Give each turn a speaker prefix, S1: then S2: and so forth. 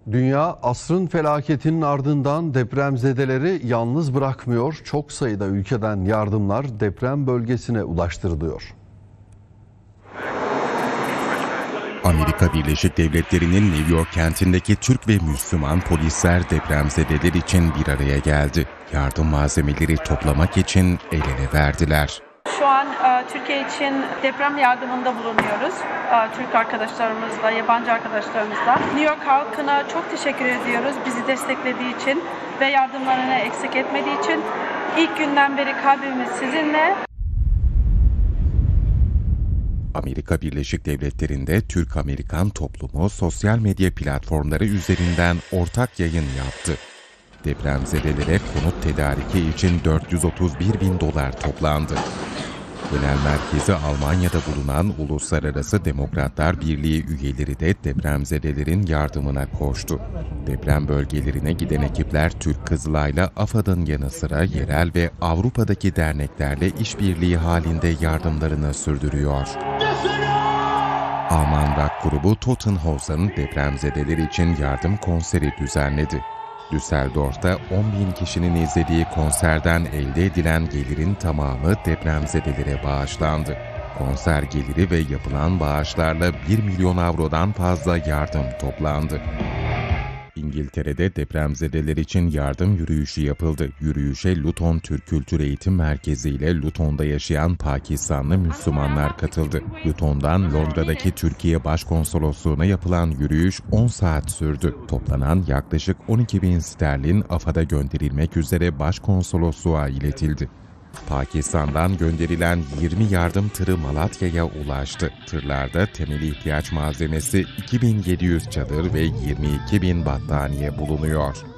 S1: Dünya asrın felaketinin ardından depremzedeleri yalnız bırakmıyor. Çok sayıda ülkeden yardımlar deprem bölgesine ulaştırılıyor.
S2: Amerika Birleşik Devletleri'nin New York kentindeki Türk ve Müslüman polisler depremzedeler için bir araya geldi. Yardım malzemeleri toplamak için el ele verdiler.
S3: Şu an Türkiye için deprem yardımında bulunuyoruz. Türk arkadaşlarımızla, yabancı arkadaşlarımızla. New York halkına çok teşekkür ediyoruz bizi desteklediği için ve yardımlarını eksik etmediği için. İlk günden beri kalbimiz sizinle.
S2: Amerika Birleşik Devletleri'nde Türk-Amerikan toplumu sosyal medya platformları üzerinden ortak yayın yaptı. Depremzedelere konut tedariki için $431.000 toplandı. Genel merkezi Almanya'da bulunan Uluslararası Demokratlar Birliği üyeleri de depremzedelerin yardımına koştu. Deprem bölgelerine giden ekipler Türk Kızılay'la AFAD'ın yanı sıra yerel ve Avrupa'daki derneklerle işbirliği halinde yardımlarını sürdürüyor. Alman rock grubu Totenhausen depremzedeler için yardım konseri düzenledi. Düsseldorf'ta 10.000 kişinin izlediği konserden elde edilen gelirin tamamı depremzedelere bağışlandı. Konser geliri ve yapılan bağışlarla 1 milyon avrodan fazla yardım toplandı. İngiltere'de depremzedeler için yardım yürüyüşü yapıldı. Yürüyüşe Luton Türk Kültür Eğitim Merkezi ile Luton'da yaşayan Pakistanlı Müslümanlar katıldı. Luton'dan Londra'daki Türkiye Başkonsolosluğu'na yapılan yürüyüş 10 saat sürdü. Toplanan yaklaşık 12.000 sterlin AFAD'a gönderilmek üzere Başkonsolosluğa iletildi. Pakistan'dan gönderilen 20 yardım tırı Malatya'ya ulaştı. Tırlarda temel ihtiyaç malzemesi 2.700 çadır ve 22.000 battaniye bulunuyor.